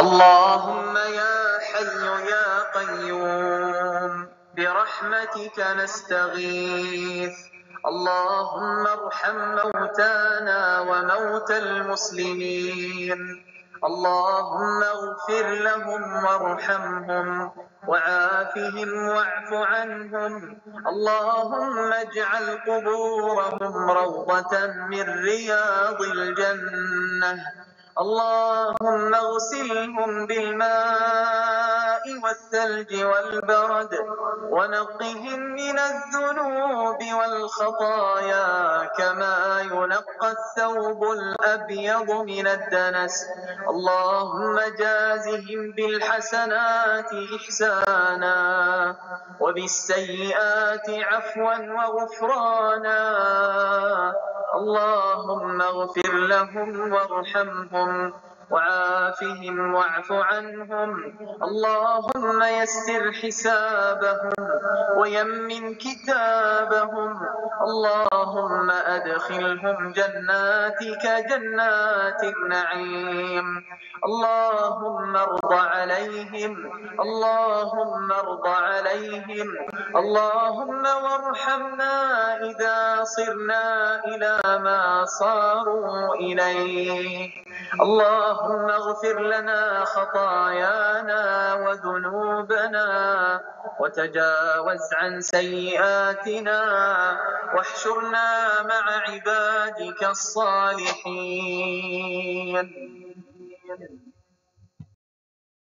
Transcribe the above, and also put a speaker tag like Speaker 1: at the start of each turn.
Speaker 1: اللهم يا حي يا قيوم برحمتك نستغيث. اللهم ارحم موتانا وموتى المسلمين. اللهم اغفر لهم وارحمهم وعافهم واعف عنهم. اللهم اجعل قبورهم روضة من رياض الجنة. اللهم اغسلهم بالماء والثلج والبرد ونقهم من الذنوب والخطايا كما ينقى الثوب الأبيض من الدنس. اللهم جازهم بالحسنات إحسانا وبالسيئات عفوا وغفرانا. اللهم اغفر لهم وارحمهم وعافهم واعف عنهم. اللهم يسر حسابهم ويمن كتابهم. اللهم أدخلهم جناتك جنات النعيم. اللهم ارض عليهم. اللهم ارض عليهم. اللهم وارحمنا إذا صرنا إلى ما صاروا إليه. اللهم اغفر لنا خطايانا وذنوبنا وتجاوز عن سيئاتنا واحشرنا مع عبادك الصالحين.